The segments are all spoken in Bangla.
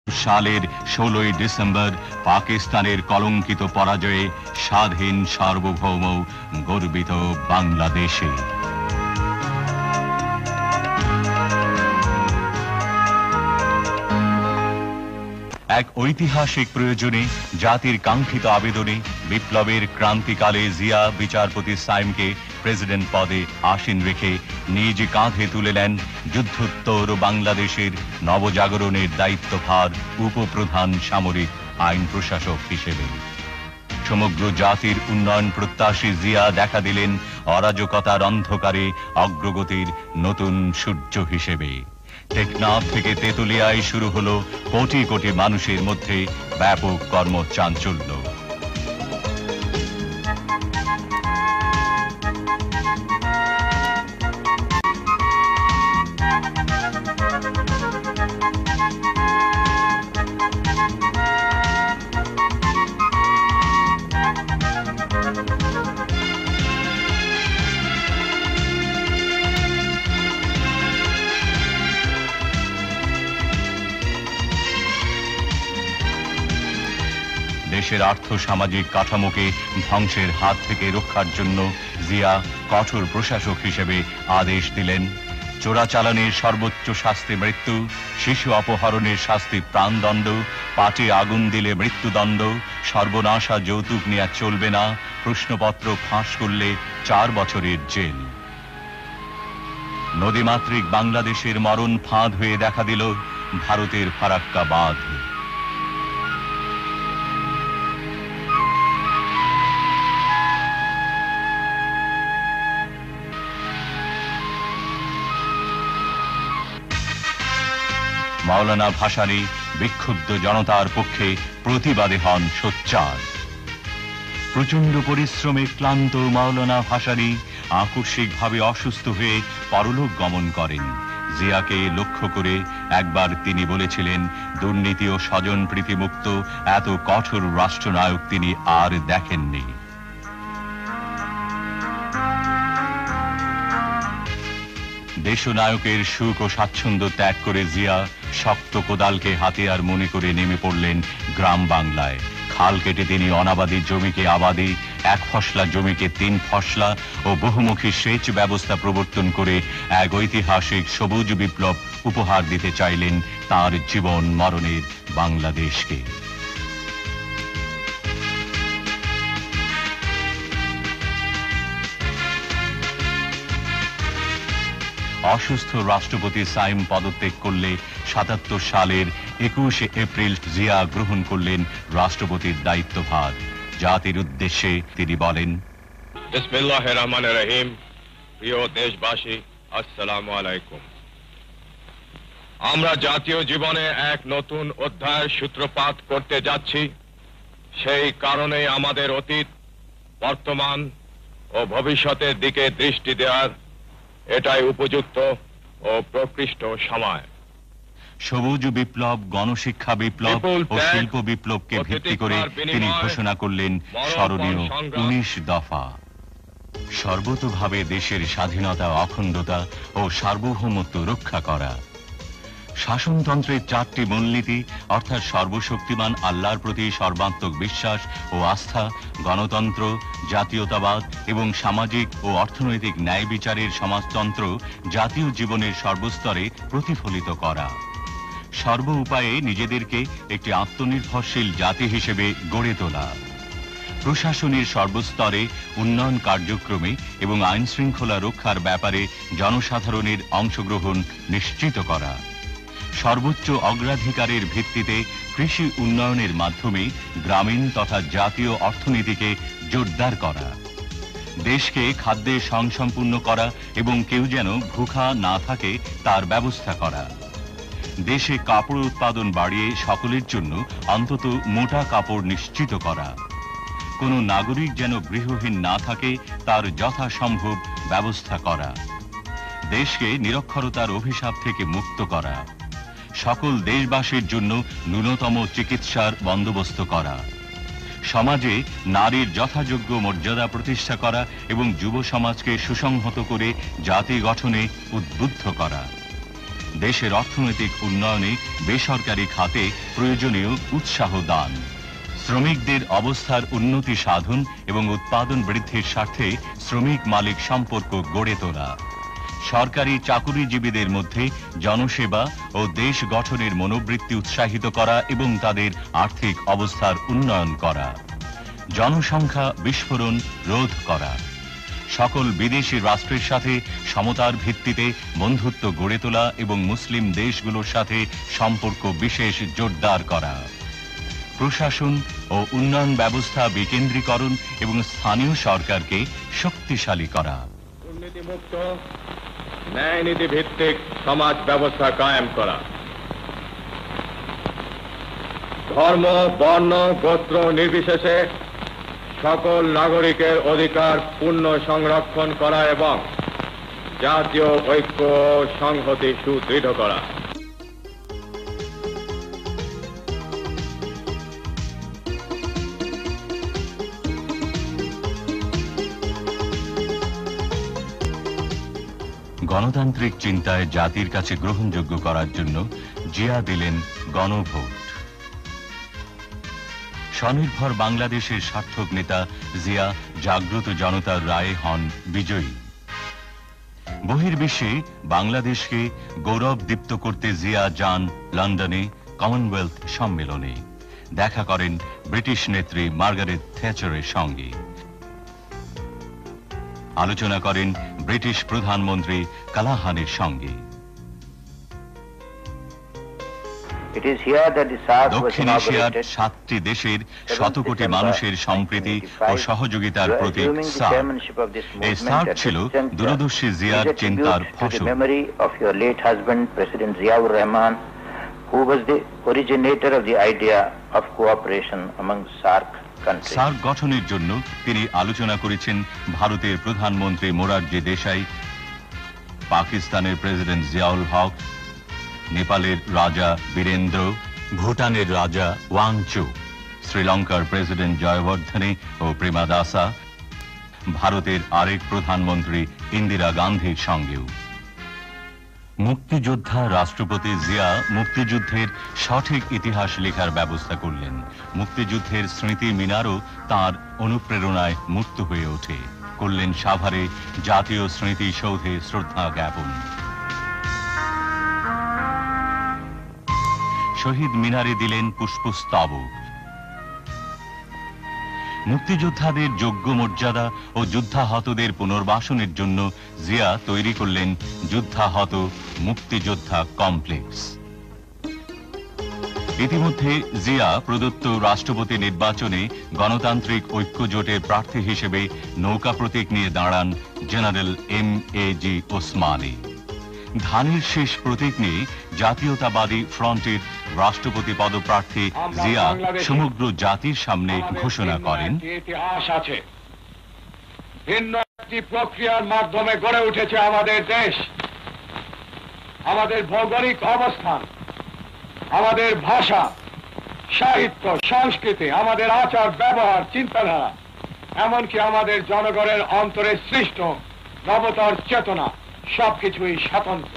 সালের 16ই ডিসেম্বর পাকিস্তানের কলঙ্কিত পরাজয়ে স্বাধীন সার্বভৌম গর্বিত বাংলাদেশে এক ঐতিহাসিক প্রয়োজনে জাতির কাঙ্ক্ষিত আবেদনে বিপ্লবের ক্রান্তিকালে জিয়া বিচারপতি সাইমকে প্রেসিডেন্ট পদে আসীন রেখে নিজ কাঁধে তুলে নেন যুদ্ধোত্তর বাংলাদেশের নবজাগরণের দায়িত্বভার উপপ্রধান সামরিক আইন প্রশাসক হিসেবে। সমগ্র জাতির উন্নয়ন প্রত্যাশী জিয়া দেখা দিলেন অরাজকতার অন্ধকারে অগ্রগতির নতুন সূর্য হিসেবে। টেকনাফ থেকে তেতুলিয়ায় শুরু হলো কোটি কোটি মানুষের মধ্যে ব্যাপক কর্মচাঞ্চল্য। দেশের আর্থ সামাজিক কাঠামোকে ধ্বংসের হাত থেকে রক্ষার জন্য জিয়া কঠোর প্রশাসক হিসেবে আদেশ দিলেন চোরাচালানের সর্বোচ্চ শাস্তি মৃত্যু, শিশু অপহরণের শাস্তি প্রাণদণ্ড, পাটে আগুন দিলে মৃত্যুদণ্ড, সর্বনাশা যৌতুক নেওয়া চলবে না, প্রশ্নপত্র ফাঁস করলে 4 বছরের জেল। নদীমাতৃক বাংলাদেশের মরণ ফাঁদ হয়ে দেখা দিল ভারতের ফারাক্কা বাঁধ। মাওলানা ভাসানী বিক্ষুব্ধ জনতার পক্ষে প্রতিবাদে হন সোচ্চার। প্রচন্ড পরিশ্রমে ক্লান্ত মাওলানা ভাসানী আকস্মিকভাবে অসুস্থ হয়ে পরলোক গমন করেন। জিয়াকে লক্ষ্য করে একবার তিনি বলেছিলেন, দুর্নীতি ও স্বজন প্রীতিমুক্ত এত কঠোর রাষ্ট্রনায়ক তিনি আর দেখেননি। দেশনায়কের সুখ ও স্বাচ্ছন্দ্য ত্যাগ করে জিয়া শক্ত কোদালকে হাতিয়ার মনে করে নেমে পড়লেন গ্রাম বাংলায়। খাল কেটে তিনি অনাবাদী জমিকে আবাদী, 1 ফসলা জমিকে 3 ফসলা ও বহুমুখী সেচ ব্যবস্থা প্রবর্তন করে এক ঐতিহাসিক সবুজ বিপ্লব উপহার দিতে চাইলেন তার জীবন মরণের বাংলাদেশকে। অসুস্থ রাষ্ট্রপতি সাইম পদত্যাগ করলে 77 সালের 21 এপ্রিল জিয়া গ্রহণ করলেন রাষ্ট্রপতির দায়িত্বভার। জাতির উদ্দেশ্যে তিনি বলেন, বিসমিল্লাহির রহমানির রহিম। প্রিয় দেশবাসী, আসসালামু আলাইকুম। আমরা জাতীয় জীবনে এক নতুন অধ্যায়ের সূত্রপাত করতে যাচ্ছি। সেই কারণে আমাদের অতীত, বর্তমান ও ভবিষ্যতের দিকে দৃষ্টি দেওয়ার এটাই উপযুক্ত ও প্রকৃষ্ট সময়। সবুজ বিপ্লব, গণশিক্ষা বিপ্লব ও শিল্প বিপ্লবকে ভিত্তি করে তিনি ঘোষণা করলেন স্মরণীয় 19 দফা। সর্বতোভাবে দেশের স্বাধীনতা, অখণ্ডতা ও সার্বভৌমত্ব রক্ষা করা, শাসনতন্ত্রের 4টি মূলনীতি অর্থাৎ সর্বশক্তিমান আল্লাহর প্রতি সর্বাত্মক বিশ্বাস ও আস্থা, গণতন্ত্র, জাতীয়তাবাদ এবং সামাজিক ও অর্থনৈতিক ন্যায় বিচারের সমাজতন্ত্র জাতীয় জীবনের সর্বস্তরে প্রতিফলিত করা, সর্ব উপায়ে নিজেদেরকে একটি আত্মনির্ভরশীল জাতি হিসেবে গড়ে তোলা, প্রশাসনের সর্বস্তরে উন্নয়ন কার্যক্রমে এবং আইন শৃঙ্খলা রক্ষার ব্যাপারে জনসাধারণের অংশগ্রহণ নিশ্চিত করা, সর্বোচ্চ অগ্রাধিকারের ভিত্তিতে কৃষি উন্নয়নের মাধ্যমে গ্রামীণ তথা জাতীয় অর্থনীতিকে জোরদার করা, দেশকে খাদ্যে স্বয়ংসম্পূর্ণ করা এবং কেউ যেন ভুখা না থাকে তার ব্যবস্থা করা, দেশে কাপড় উৎপাদন বাড়িয়ে সকলের জন্য অন্তত মোটা কাপড় নিশ্চিত করা, কোনো নাগরিক যেন গৃহহীন না থাকে তার যথাসম্ভব ব্যবস্থা করা, দেশকে নিরক্ষরতার অভিশাপ থেকে মুক্ত করা, সকল দেশবাসীর জন্য ন্যূনতম চিকিৎসার বন্দোবস্ত করা, সমাজে নারীর যথাযোগ্য মর্যাদা প্রতিষ্ঠা করা এবং যুব সমাজকে সুসংহত করে জাতি গঠনে উদ্বুদ্ধ করা, দেশের অর্থনৈতিক উন্নয়নে বেসরকারি খাতে প্রয়োজনীয় উৎসাহ দান, শ্রমিকদের অবস্থার উন্নতি সাধন এবং উৎপাদন বৃদ্ধির স্বার্থে শ্রমিক মালিক সম্পর্ক গড়ে তোলা, সরকারি চাকুরিজীবীদের মধ্যে জনসেবা ও দেশ গঠনের মনোবৃত্তি উৎসাহিত করা এবং তাদের আর্থিক অবস্থার উন্নয়ন করা, জনসংখ্যা বিস্ফোরণ রোধ করা, সকল বিদেশি রাষ্ট্রের সাথে সমতার ভিত্তিতে বন্ধুত্ব গড়ে তোলা এবং মুসলিম দেশগুলোর সাথে সম্পর্ক বিশেষ জোরদার করা, প্রশাসন ও উন্নয়ন ব্যবস্থা বিকেন্দ্রীকরণ এবং স্থানীয় সরকারকে শক্তিশালী করা, দুর্নীতিমুক্ত ন্যায় নীতি ভিত্তিক সমাজ ব্যবস্থা কায়েম করা, ধর্ম বর্ণ গোত্র নির্বিশেষে সকল নাগরিকের অধিকার পূর্ণ সংরক্ষণ করা এবং জাতীয় ঐক্য ও সংহতি সুদৃঢ় করা। গণতান্ত্রিক চিন্তায় জাতির কাছে গ্রহণযোগ্য করার জন্য জিয়া দিলেন গণভোট। স্বনির্ভর বাংলাদেশের সার্থক নেতা জিয়া জাগ্রত জনতার রায়ে হন বিজয়ী। বহির্বিশ্বে বাংলাদেশকে গৌরব দীপ্ত করতে জিয়া যান লন্ডনে কমনওয়েলথ সম্মেলনে, দেখা করেন ব্রিটিশ নেত্রী মার্গারেট থ্যাচারের সঙ্গে, আলোচনা করেন ব্রিটিশ প্রধানমন্ত্রী কালাহানের সঙ্গে। দক্ষিণ এশিয়ার 7টি দেশের 100 কোটি মানুষের সম্প্রীতি ও সহযোগিতার প্রতীক সার্ক। এই সার্ক ছিল দূরদর্শী জিয়ার চিন্তার ফসল। সার্ক গঠনের জন্য তিনি আলোচনা করেছেন ভারতের প্রধানমন্ত্রী মোরারজি দেশাই, পাকিস্তানের প্রেসিডেন্ট জিয়াউল হক, নেপালের রাজা বীরেন্দ্র, ভুটানের রাজা ওয়াংচু, শ্রীলঙ্কার প্রেসিডেন্ট জয়বর্ধনে ও প্রেমাদাসা, ভারতের আরেক প্রধানমন্ত্রী ইন্দিরা গান্ধীর সঙ্গেও। মুক্তিযোদ্ধা রাষ্ট্রপতি জিয়া মুক্তিযুদ্ধের সঠিক ইতিহাস লেখার ব্যবস্থা করলেন। মুক্তিযুদ্ধের স্মৃতি মিনারও তাঁর অনুপ্রেরণায় মুক্ত হয়ে ওঠে। করলেন সাভারে জাতীয় স্মৃতিসৌধে শ্রদ্ধা জ্ঞাপন। শহীদ মিনারে দিলেন পুষ্পস্তবক। মুক্তিযোদ্ধাদের যোগ্য মর্যাদা ও যুদ্ধাহতদের পুনর্বাসনের জন্য জিয়া তৈরি করলেন যুদ্ধাহত মুক্তিযোদ্ধা কমপ্লেক্স। ইতিমধ্যে জিয়া প্রদত্ত রাষ্ট্রপতি নির্বাচনে গণতান্ত্রিক ঐক্য জোটের প্রার্থী হিসেবে নৌকা প্রতীক নিয়ে দাঁড়ান জেনারেল এম.এ.জি. ওসমানী। ধানের শেষ প্রতীক নিয়ে জাতীয়তাবাদী ফ্রন্টের রাষ্ট্রপতি পদপ্রার্থী জিয়া সমগ্র জাতির সামনে ঘোষণা করেন, ইতিহাস আছে, ভিন্ন একটি প্রক্রিয়ার মাধ্যমে গড়ে উঠেছে আমাদের দেশ। আমাদের ভৌগোলিক অবস্থান, আমাদের ভাষা, সাহিত্য, সংস্কৃতি, আমাদের আচার ব্যবহার, চিন্তাধারা, এমনকি আমাদের জনগণের অন্তরে সৃষ্ট নবতর চেতনা সবকিছুই স্বতন্ত্র।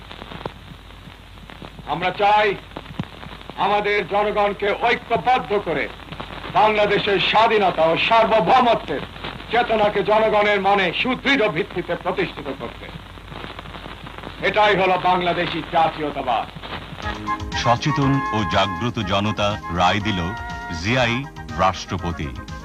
আমরা চাই আমাদের জনগণকে ঐক্যবদ্ধ করে বাংলাদেশের স্বাধীনতা ও সার্বভৌমত্বের চেতনাকে জনগণের মনে সুদৃঢ় ভিত্তিতে প্রতিষ্ঠিত করতে। এটাই হলো বাংলাদেশী জাতীয়তাবাদ। সচেতন ও জাগ্রত জনতা রায় দিল জিয়াই রাষ্ট্রপতি।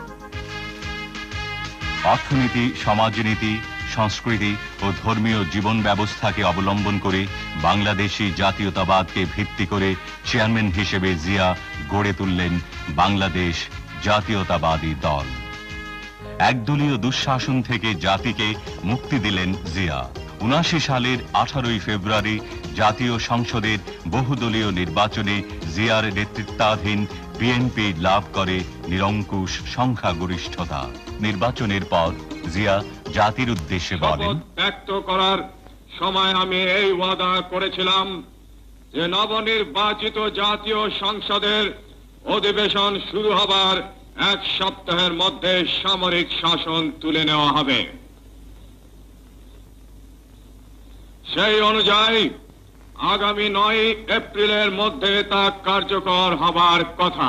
অর্থনীতি, সমাজনীতি, সংস্কৃতি ও ধর্মীয় জীবন ব্যবস্থাকে অবলম্বন করে বাংলাদেশী জাতীয়তাবাদকে ভিত্তি করে চেয়ারম্যান হিসেবে জিয়া গড়ে তুললেন বাংলাদেশ জাতীয়তাবাদী দল। একদলীয় দুঃশাসন থেকে জাতিকে মুক্তি দিলেন জিয়া। ৭৯ সালের 18 ফেব্রুয়ারি জাতীয় সংসদের বহুদলীয় নির্বাচনে জিয়ার নেতৃত্বাধীন বিএনপি লাভ করে নিরঙ্কুশ সংখ্যাগরিষ্ঠতা। নির্বাচনের পর জিয়া জাতির উদ্দেশ্যে বলেন, ব্যক্ত করার সময় আমি এই ওয়াদা করেছিলাম যে নবনির্বাচিত জাতীয় সংসদের অধিবেশন শুরু হবার 1 সপ্তাহের মধ্যে সামরিক শাসন তুলে নেওয়া হবে। সেই অনুযায়ী আগামী 9 এপ্রিলের মধ্যে তা কার্যকর হবার কথা।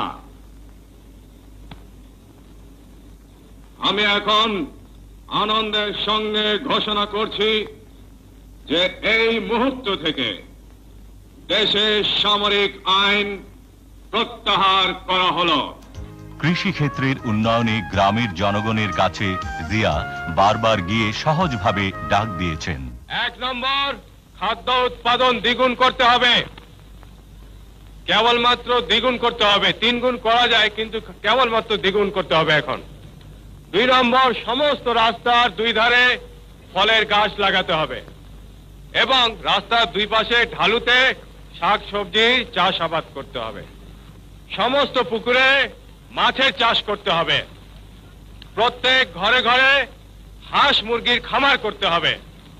আমি এখন আনন্দের সঙ্গে ঘোষণা করছি যে এই মুহূর্ত থেকে দেশে সামরিক আইন প্রত্যাহার করা হলো। কৃষি ক্ষেত্রের উন্নয়নে গ্রামের জনগণের কাছে জিয়া বারবার গিয়ে সহজভাবে ডাক দিয়েছেন। 1 নম্বর, খাদ্য উৎপাদন দ্বিগুণ করতে হবে, কেবলমাত্র দ্বিগুণ করতে হবে। 3 গুণ করা যায়, কিন্তু কেবলমাত্র দ্বিগুণ করতে হবে এখন। 2 নম্বর, সমস্ত রাস্তার 2 ধারে ফলের গাছ লাগাতে হবে এবং রাস্তার 2 পাশে ঢালুতে শাক সবজি চাষাবাদ করতে হবে। সমস্ত পুকুরে মাছের চাষ করতে হবে। প্রত্যেক ঘরে ঘরে হাঁস মুরগির খামার করতে হবে।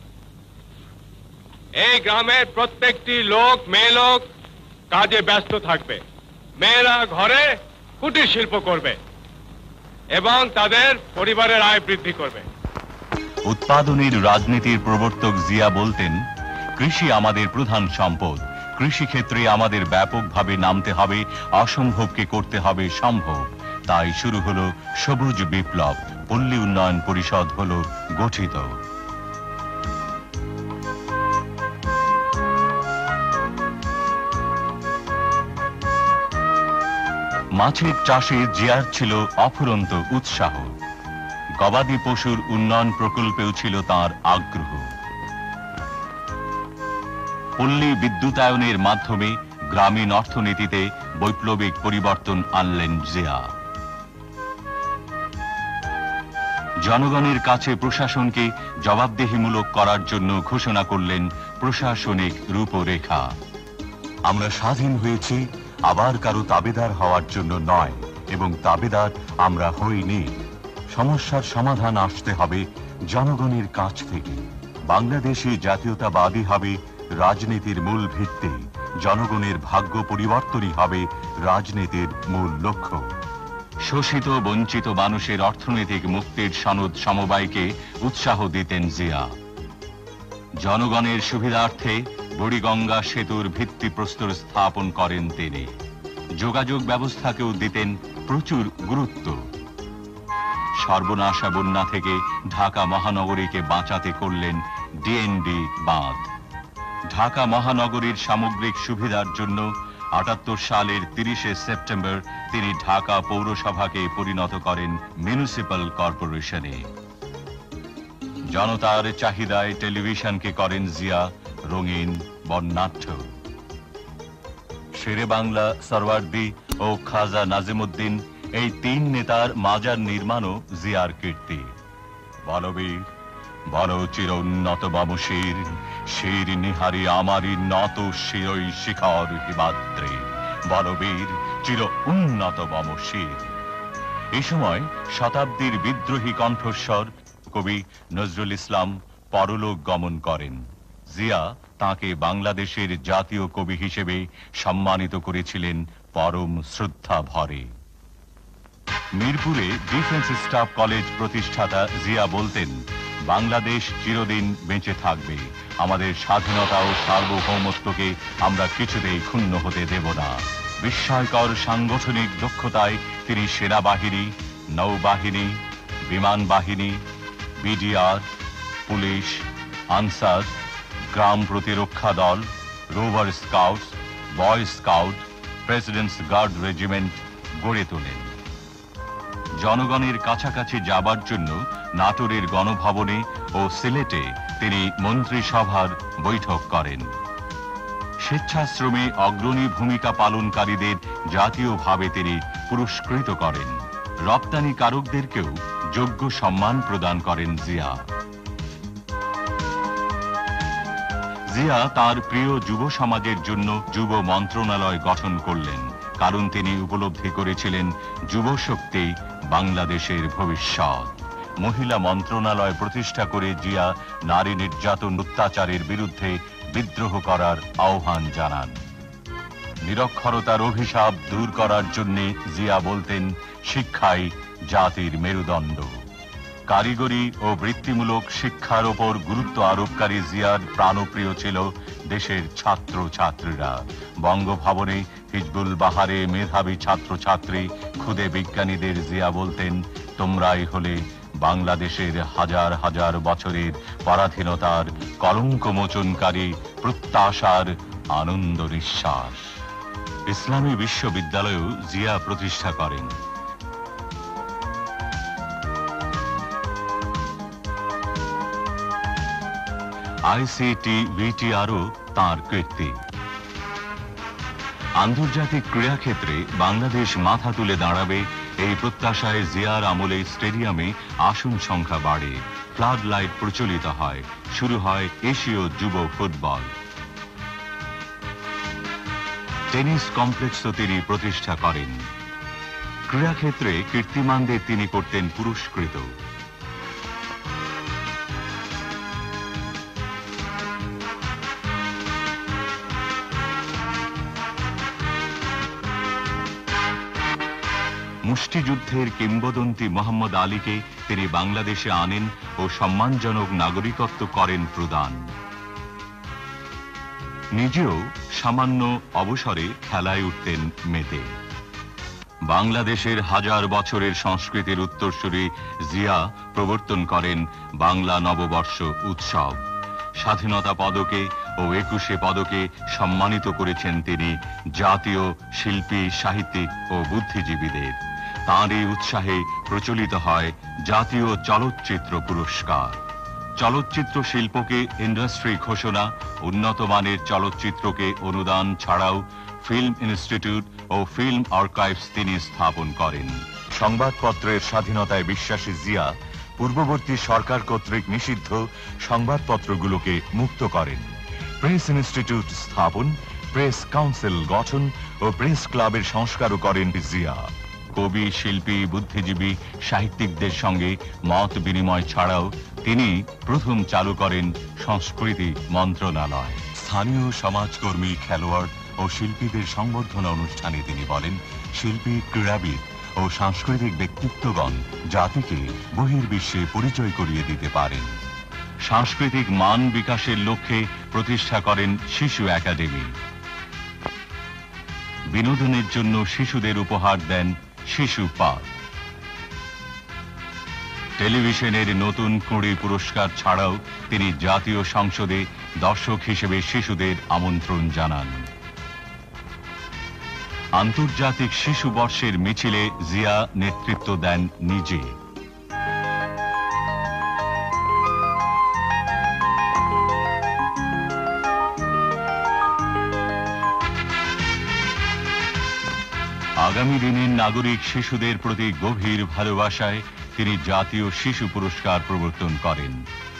এই গ্রামের প্রত্যেকটি লোক, মেয়ে লোক কাজে ব্যস্ত থাকবে। মেয়েরা ঘরে কুটির শিল্প করবে এবং তাদের পরিবারের আয় বৃদ্ধি করবে। উৎপাদনের রাজনীতির প্রবর্তক জিয়া বলতেন, কৃষি আমাদের প্রধান সম্পদ। কৃষি ক্ষেত্রে আমাদের ব্যাপকভাবে নামতে হবে, অসম্ভবকে করতে হবে সম্ভব। তাই শুরু হলো সবুজ বিপ্লব। পল্লী উন্নয়ন পরিষদ হলো গঠিত। মাছের চাষে জিয়ার ছিল অফুরন্ত উৎসাহ। গবাদি পশুর উন্নয়ন প্রকল্পেও ছিল তার আগ্রহ। পল্লী বিদ্যুতায়নের মাধ্যমে গ্রামীণ অর্থনীতিতে বৈপ্লবিক পরিবর্তন আনলেন জিয়া। জনগণের কাছে প্রশাসনকে জবাবদিহিমূলক করার জন্য ঘোষণা করলেন প্রশাসনিক রূপরেখা। আমরা স্বাধীন হয়েছি আবার কারো তাবেদার হওয়ার জন্য নয়, এবং তাবেদার আমরা হইনি। সমস্যার সমাধান আসতে হবে জনগণের কাছ থেকে। বাংলাদেশে জাতীয়তাবাদী হবে রাজনীতির মূল ভিত্তি। জনগণের ভাগ্য পরিবর্তনই হবে রাজনীতির মূল লক্ষ্য। শোষিত বঞ্চিত মানুষের অর্থনৈতিক মুক্তির সনদ সমবায়কে উৎসাহ দিতেন জিয়া। জনগণের সুবিধার্থে বুড়িগঙ্গা সেতুর ভিত্তিপ্রস্তর স্থাপন করেন তিনি। যোগাযোগ ব্যবস্থাকেও দিতেন প্রচুর গুরুত্ব। সর্বনাশা বন্যা থেকে ঢাকা মহানগরীকে বাঁচাতে করলেন ডিএনডি বাঁধ। ঢাকা মহানগরীর সামগ্রিক সুবিধার জন্য ৭৮ সালের ৩০শে সেপ্টেম্বর তিনি ঢাকা পৌরসভাকে পরিণত করেন মিউনিসিপ্যাল কর্পোরেশনে। জনতার চাহিদায় টেলিভিশনকে করেন জিয়া রঙিন বর্ণাঢ্য। শেরে বাংলা সরওয়ার্দী ও খাজা নাজিমুদ্দিন, এই ৩ নেতার মাজার নির্মাণও জিয়ার কীর্তি। বলবীর বল চির উন্নত বামশির, শির নিহারি আমারি নত শিরই শিখর হিমাদ্রি। বলবীর চির উন্নত বামশির। এই সময় শতাব্দীর বিদ্রোহী কণ্ঠস্বর কবি নজরুল ইসলাম পরলোক গমন করেন। জিয়া তাকে বাংলাদেশের জাতীয় কবি হিসেবে সম্মানিত করেছিলেন পরম শ্রদ্ধা ভরে। মিরপুরে ডিফেন্স স্টাফ কলেজ প্রতিষ্ঠাতা জিয়া বলতেন, বাংলাদেশ চিরদিন বেঁচে থাকবে। আমাদের স্বাধীনতা ও সার্বভৌমত্বকে আমরা কিছুতেই ক্ষুণ্ণ হতে দেব না। বিস্ময়কর সাংগঠনিক দক্ষতায় তিনি সেনাবাহিনী, নৌবাহিনী, বিমান বাহিনী, বিডিআর, পুলিশ, আনসার, গ্রাম প্রতিরক্ষা দল, rover scouts, boy scout, presidents guard regiment গড়ে তোলেন। জনগণের কাছাকাছি যাবার জন্য নাটোরের গণভবনে ও সিলেটে তিনি মন্ত্রিসভার বৈঠক করেন। স্বেচ্ছাশ্রমে অগ্রণী ভূমিকা পালনকারীদের জাতীয়ভাবে তিনি পুরস্কৃত করেন। রপ্তানিকারকদেরকেও যোগ্য সম্মান প্রদান করেন জিয়া। জিয়া তার প্রিয় যুব সমাজের জন্য যুব মন্ত্রণালয় গঠন করলেন, কারণ তিনি উপলব্ধি করেছিলেন যুব শক্তি বাংলাদেশের ভবিষ্যৎ। মহিলা মন্ত্রণালয় প্রতিষ্ঠা করে জিয়া নারী নির্যাতন অত্যাচারের বিরুদ্ধে বিদ্রোহ করার আহ্বান জানান। নিরক্ষরতার অভিশাপ দূর করার জন্য জিয়া বলতেন, শিক্ষাই জাতির মেরুদণ্ড। কারিগরি ও বৃত্তিমূলক শিক্ষার ওপর গুরুত্ব আরোপকারী জিয়ার প্রাণপ্রিয় ছিল দেশের ছাত্র ছাত্রীরা। বঙ্গভবনে হিজবুল বাহারে মেধাবী ছাত্রছাত্রী, ক্ষুদে বিজ্ঞানীদের জিয়া বলতেন, তোমরাই হলে বাংলাদেশের হাজার হাজার বছরের পরাধীনতার কলঙ্কমোচনকারী প্রত্যাশার আনন্দ নিঃশ্বাস। ইসলামী বিশ্ববিদ্যালয়ও জিয়া প্রতিষ্ঠা করেন। ICT-VTRও তাঁর কীর্তি। আন্তর্জাতিক ক্রীড়াক্ষেত্রে বাংলাদেশ মাথা তুলে দাঁড়াবে, এই প্রত্যাশায় জিয়ার আমলে স্টেডিয়ামে আসন সংখ্যা বাড়ে, ফ্লাড লাইট প্রচলিত হয়, শুরু হয় এশীয় যুব ফুটবল। টেনিস কমপ্লেক্সও তিনি প্রতিষ্ঠা করেন। ক্রীড়াক্ষেত্রে কীর্তিমানদের তিনি করতেন পুরস্কৃত। মুষ্টিযুদ্ধের কিংবদন্তি মোহাম্মদ আলীকে তিনি বাংলাদেশে আনেন ও সম্মানজনক নাগরিকত্ব করেন প্রদান। নিজেও সামান্য অবসরে খেলায় উঠতেন মেতে। বাংলাদেশের হাজার বছরের সংস্কৃতির উত্তরসূরি জিয়া প্রবর্তন করেন বাংলা নববর্ষ উৎসব। স্বাধীনতা পদকে ও 21শে পদকে সম্মানিত করেছেন তিনি জাতীয় শিল্পী, সাহিত্যিক ও বুদ্ধিজীবীদের। তাঁর এই উৎসাহে প্রচলিত হয় জাতীয় চলচ্চিত্র পুরস্কার। চলচ্চিত্র শিল্পকে ইন্ডাস্ট্রি ঘোষণা, উন্নত মানের চলচ্চিত্রকে অনুদান ছাড়াও ফিল্ম ইনস্টিটিউট ও ফিল্ম আর্কাইভস তিনি স্থাপন করেন। সংবাদপত্রের স্বাধীনতায় বিশ্বাসী জিয়া পূর্ববর্তী সরকার কর্তৃক নিষিদ্ধ সংবাদপত্রগুলোকে মুক্ত করেন। প্রেস ইনস্টিটিউট স্থাপন, প্রেস কাউন্সিল গঠন ও প্রেস ক্লাবের সংস্কারও করেন জিয়া। কবি, শিল্পী, বুদ্ধিজীবী, সাহিত্যিকদের সঙ্গে মত বিনিময় ছাড়াও তিনি প্রথম চালু করেন সংস্কৃতি মন্ত্রণালয়। স্থানীয় সমাজকর্মী, খেলোয়াড় ও শিল্পীদের সংবর্ধনা অনুষ্ঠানে তিনি বলেন, শিল্পী, ক্রীড়াবিদ ও সাংস্কৃতিক ব্যক্তিত্বগণ জাতিকে বহির্বিশ্বে পরিচয় করিয়ে দিতে পারেন। সাংস্কৃতিক মান বিকাশের লক্ষ্যে প্রতিষ্ঠা করেন শিশু একাডেমি। বিনোদনের জন্য শিশুদের উপহার দেন শিশু পার্ক। টেলিভিশনের নতুন কুঁড়ি পুরস্কার ছাড়াও তিনি জাতীয় সংসদে দর্শক হিসেবে শিশুদের আমন্ত্রণ জানান। আন্তর্জাতিক শিশু বর্ষের মিছিলে জিয়া নেতৃত্ব দেন নিজে। আগামী দিনের নাগরিক শিশুদের প্রতি গভীর ভালোবাসায় তিনি জাতীয় শিশু পুরস্কার প্রবর্তন করেন।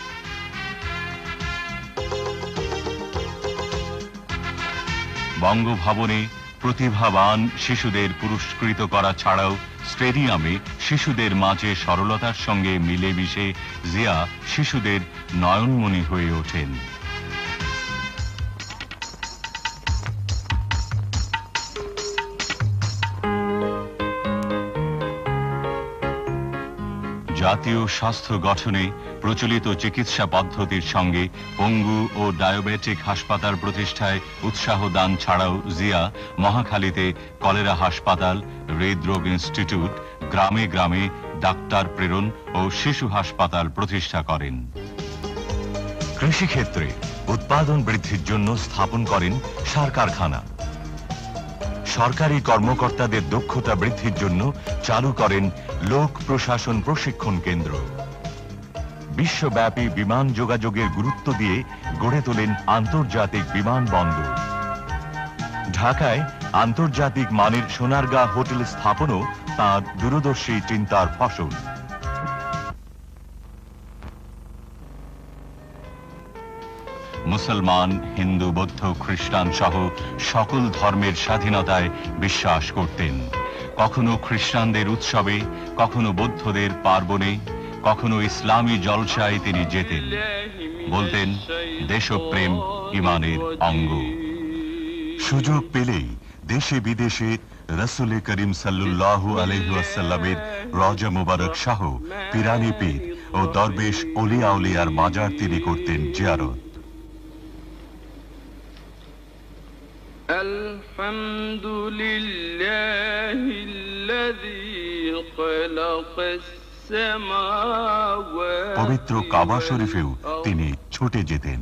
বঙ্গভবনে প্রতিভাবান শিশুদের পুরস্কৃত করা ছাড়াও স্টেডিয়ামে শিশুদের মাঝে সরলতার সঙ্গে মিলেমিশে জিয়া শিশুদের নয়নমণি হয়ে ওঠেন। জাতীয় স্বাস্থ্য গঠনে প্রচলিত চিকিৎসা পদ্ধতির সঙ্গে পঙ্গু ও ডায়াবেটিক হাসপাতাল প্রতিষ্ঠায় উৎসাহ দান ছাড়াও জিয়া মহাখালীতে কলেরা হাসপাতাল, হৃদরোগ ইনস্টিটিউট, গ্রামে গ্রামে ডাক্তার প্রেরণ ও শিশু হাসপাতাল প্রতিষ্ঠা করেন। কৃষিক্ষেত্রে উৎপাদন বৃদ্ধির জন্য স্থাপন করেন সার কারখানা। সরকারি কর্মকর্তাদের দক্ষতা বৃদ্ধির জন্য চালু করেন লোক প্রশাসন প্রশিক্ষণ কেন্দ্র। বিশ্বব্যাপী বিমান যোগাযোগের গুরুত্ব দিয়ে গড়ে তোলেন আন্তর্জাতিক বিমানবন্দর। ঢাকায় আন্তর্জাতিক মানের সোনারগাঁ হোটেল স্থাপনও তাঁর দূরদর্শী চিন্তার ফসল। মুসলমান, হিন্দু, বৌদ্ধ, খ্রিস্টান সহ সকল ধর্মের স্বাধীনতায় বিশ্বাস করতেন। কখনো খ্রিস্টানদের উৎসবে, কখনো বৌদ্ধদের পার্বণে, কখনো ইসলামী জলসায় তিনি যেতেন। বলতেন, দেশপ্রেম ইমানের অঙ্গ। সুযোগ পেলেই দেশে বিদেশে রাসূলে করিম সাল্লাল্লাহু আলাইহি ওয়াসাল্লামের রওজা মুবারক সহ পিরানি পীর ও দরবেশ অলিয়া উলিয়ার মাজার তিনি করতেন জিয়ারত। পবিত্র কাবা শরীফেও তিনি ছুটে যেতেন।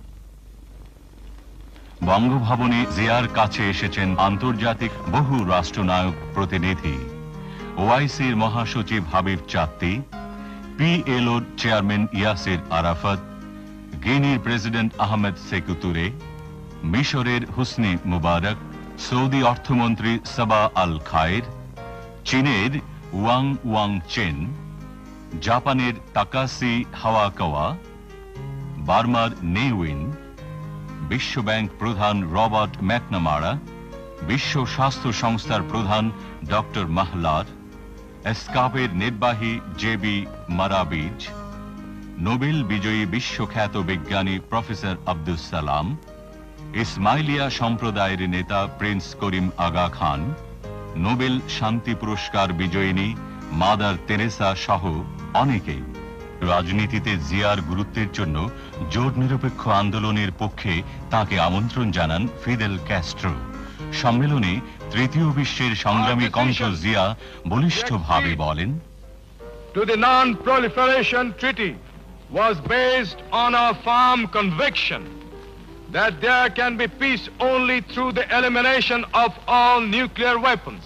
বঙ্গভবনে জিয়ার কাছে এসেছেন আন্তর্জাতিক বহু রাষ্ট্রনায়ক প্রতিনিধি, ওআইসির মহাসচিব হাবিব চাত্তি, পিএলওর চেয়ারম্যান ইয়াসির আরাফাত, গিনির প্রেসিডেন্ট আহমেদ সেকু তুরে, মিশরের হুসনি মুবারক, সৌদি অর্থমন্ত্রী সাবা আল খায়ের, চীনের ওয়াং ওয়াং চেন, জাপানের তাকাসি হাওয়াকাওয়া, বার্মার নেউইন, বিশ্বব্যাংক প্রধান রবার্ট ম্যাকনামারা, বিশ্ব স্বাস্থ্য সংস্থার প্রধান ডক্টর মাহলার, এসকাপের নির্বাহী জেবি মারাবিজ, নোবেল বিজয়ী বিশ্বখ্যাত বিজ্ঞানী প্রফেসর আব্দুস সালাম, ইসমাইলিয়া সম্প্রদায়ের নেতা প্রিন্স করিম আগা খান, নোবেল শান্তি পুরস্কার বিজয়িনী মাদার তেরেসা সহ অনেকেই। রাজনীতিতে জিয়ার গুরুত্বের জন্য জোট নিরপেক্ষ আন্দোলনের পক্ষে তাকে আমন্ত্রণ জানান ফিদেল ক্যাস্ট্রো। সম্মেলনে তৃতীয় বিশ্বের সংগ্রামী কণ্ঠ জিয়া বলিষ্ঠভাবে বলেন, To the Non-Proliferation Treaty was based on a firm conviction that there can be peace only through the elimination of all nuclear weapons.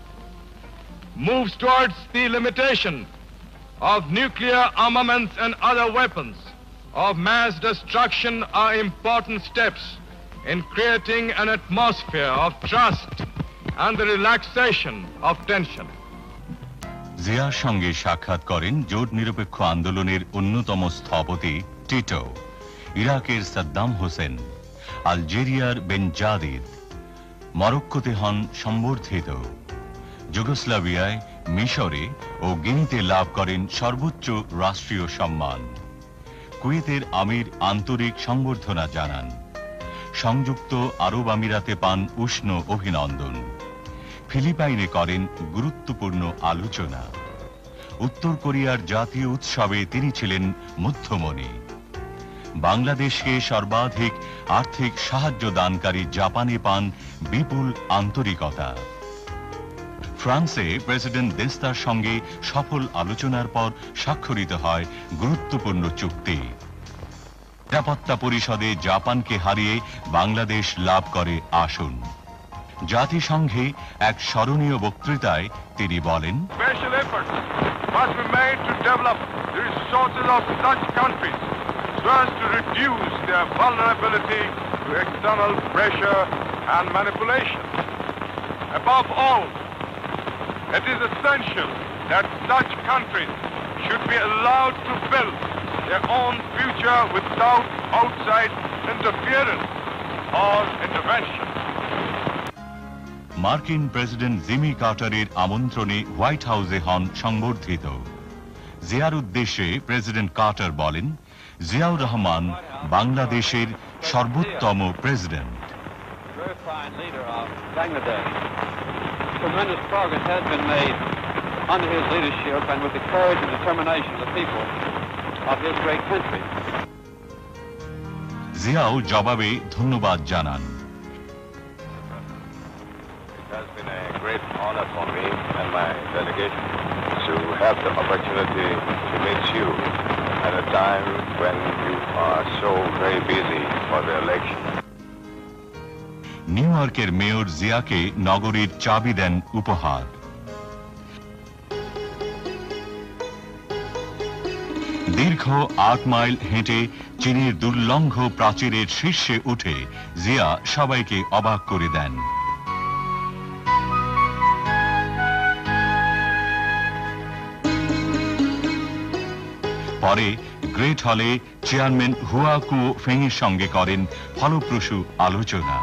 Moves towards the limitation of nuclear armaments and other weapons of mass destruction are important steps in creating an atmosphere of trust and the relaxation of tension. জিয়ার সঙ্গে সাক্ষাৎ করেন জোট নিরপেক্ষ আন্দোলনের অন্যতম স্থপতি টিটো, ইরাকের সাদ্দাম হোসেন, আলজেরিয়ার বেনজাদিদ, মরক্কোতে হন সম্বর্ধিত, যুগোস্লাভিয়ায়, মিশরে ও গিনিতে লাভ করেন সর্বোচ্চ রাষ্ট্রীয় সম্মান। কুয়েতের আমির আন্তরিক সংবর্ধনা জানান। সংযুক্ত আরব আমিরাতে পান উষ্ণ অভিনন্দন। ফিলিপাইনে করেন গুরুত্বপূর্ণ আলোচনা। উত্তর কোরিয়ার জাতীয় উৎসবে তিনি ছিলেন মধ্যমণি। বাংলাদেশকে সর্বাধিক আর্থিক সাহায্য দানকারী জাপানে পান বিপুল আন্তরিকতা। ফ্রান্সে প্রেসিডেন্ট দেস্তার সঙ্গে সফল আলোচনার পর স্বাক্ষরিত হয় গুরুত্বপূর্ণ চুক্তি। নিরাপত্তা পরিষদে জাপানকে হারিয়ে বাংলাদেশ লাভ করে আসন। জাতিসংঘে এক স্মরণীয় বক্তৃতায় তিনি বলেন, Special efforts must be made to develop the resources of such countries so as to reduce their vulnerability to external pressure and manipulation. Above all, it is essential that such countries should be allowed to build their own future without outside interference or intervention. মার্কিন প্রেসিডেন্ট জিমি কার্টারের আমন্ত্রণে হোয়াইট হাউসে হন সংবর্ধিত। জিয়ার উদ্দেশ্যে প্রেসিডেন্ট কার্টার বলেন, জিয়াউর রহমান বাংলাদেশের সর্বোত্তম president. Tremendous progress has been made under his leadership and with the courage and determination of the people of this great country. জিয়াও জবাবে ধন্যবাদ জানান। It has been a great honor for me and my delegation to have the opportunity to meet you at a time when you are so very busy for the election. New ইয়র্কের মেয়র জিয়াকে নগরীর চাবি দেন উপহার। দীর্ঘ 8 মাইল হেঁটে চীনের দুর্লঙ্ঘ প্রাচীরের শীর্ষে উঠে জিয়া সবাইকে অবাক করে দেন। পরে গ্রেট হলে চেয়ারম্যান হুয়া কুও ফেংয়ের সঙ্গে করেন ফলপ্রসূ আলোচনা।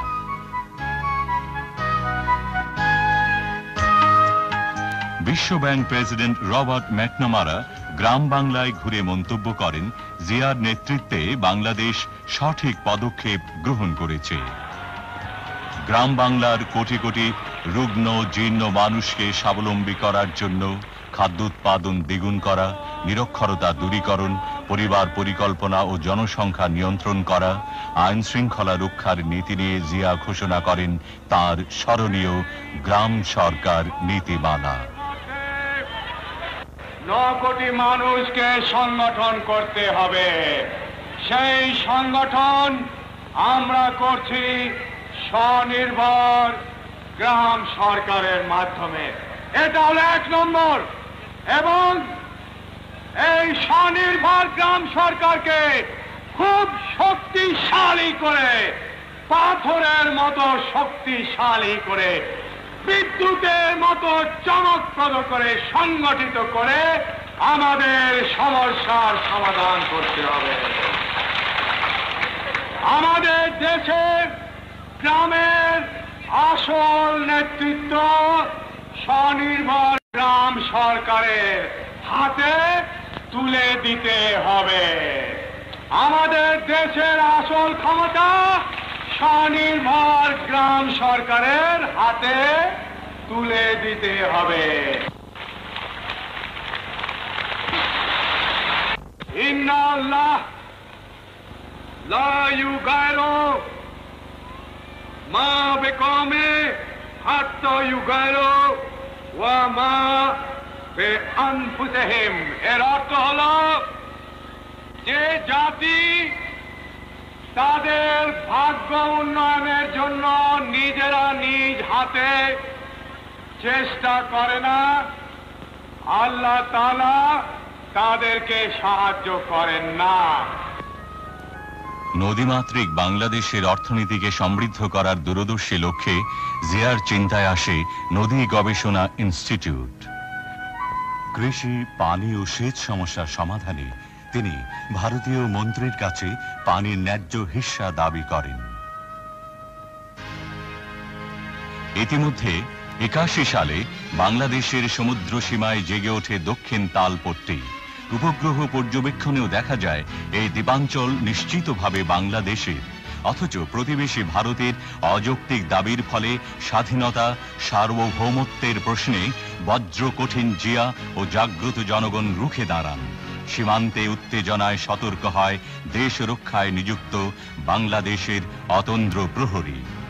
বিশ্বব্যাংক প্রেসিডেন্ট রবার্ট ম্যাকনামারা গ্রাম বাংলায় ঘুরে মন্তব্য করেন, জিয়ার নেতৃত্বে বাংলাদেশ সঠিক পদক্ষেপ গ্রহণ করেছে। গ্রাম বাংলার কোটি কোটি রুগ্ন জীর্ণ মানুষকে স্বাবলম্বী করার জন্য খাদ্য উৎপাদন দ্বিগুণ করা, নিরক্ষরতা দূরীকরণ, পরিবার পরিকল্পনা ও জনসংখ্যা নিয়ন্ত্রণ করা, আইন শৃঙ্খলা রক্ষার নীতি নিয়ে জিয়া ঘোষণা করেন তার স্মরণীয় গ্রাম সরকার নীতিমালা। 9 কোটি মানুষকে সংগঠন করতে হবে। সেই সংগঠন আমরা করছি স্বনির্ভর গ্রাম সরকারের মাধ্যমে। এটা হলো 1 নম্বর। এবং এই স্বনির্ভর গ্রাম সরকারকে খুব শক্তিশালী করে, পাথরের মতো শক্তিশালী করে, বিদ্যুতের মতো চমকপ্রদ করে, সংগঠিত করে আমাদের সমস্যার সমাধান করতে হবে। আমাদের দেশের গ্রামের আসল নেতৃত্ব স্বনির্ভর গ্রাম সরকারের হাতে তুলে দিতে হবে। আমাদের দেশের আসল ক্ষমতা স্বনির্ভর গ্রাম সরকারের হাতে তুলে দিতে হবে। ইন্নাল্লাহ লা ইউগাইরু মা বিকওমে হাত্তা ইউগাইরু ওয়া মা বিআনফুসিহিম। এর অর্থ হলো যে জাতি তাদের ভাগ্য উন্নয়নের জন্য নিজেরা নিজ হাতে চেষ্টা করে না, আল্লাহ তাআলা তাদেরকে সাহায্য করেন না। নদীমাতৃক বাংলাদেশের অর্থনীতিকে সমৃদ্ধ করার দূরদর্শী লক্ষ্যে জিয়ার চিন্তায় আসে নদী গবেষণা ইনস্টিটিউট। কৃষি, পানি ও সেচ সমস্যার সমাধানে তিনি ভারতীয় মন্ত্রীর কাছে পানির ন্যায্য হিস্সা দাবি করেন। ইতিমধ্যে 81 সালে বাংলাদেশের সমুদ্র সীমায় জেগে ওঠে দক্ষিণ তালপট্টি। উপগ্রহ পর্যবেক্ষণেও দেখা যায় এই দ্বীপাঞ্চল নিশ্চিতভাবে বাংলাদেশের, অথচ প্রতিবেশী ভারতের অযৌক্তিক দাবির ফলে স্বাধীনতা, সার্বভৌমত্বের প্রশ্নে বজ্র কঠিন জিয়া ও জাগ্রত জনগণ রুখে দাঁড়ান। সীমান্তে উত্তেজনায় সতর্ক হয় দেশ রক্ষায় নিযুক্ত বাংলাদেশের অতন্দ্র প্রহরী।